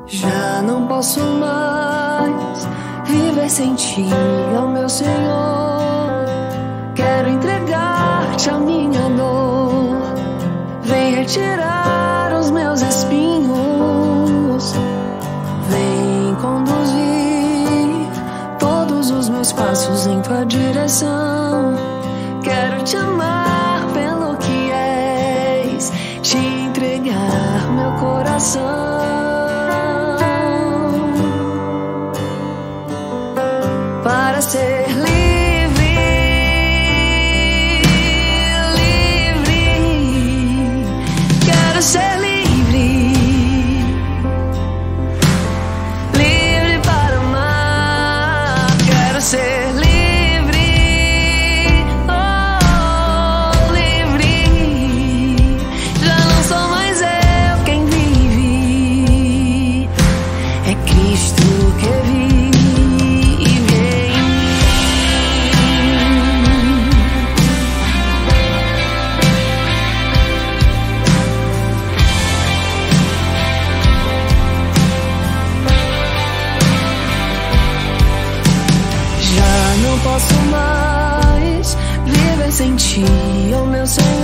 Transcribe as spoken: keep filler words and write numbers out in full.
Já não posso mais viver sem ti, ó meu Senhor. Quero entregar-te a minha dor. Vem retirar os meus espinhos. Vem conduzir todos os meus passos em tua direção. Quero te amar pelo que és, te entregar meu coração. Para ser livre, livre, quero ser livre, livre para amar, quero ser livre, oh, livre, já não sou mais eu quem vive, é Cristo que vive. Não posso mais viver sem ti, oh meu Senhor.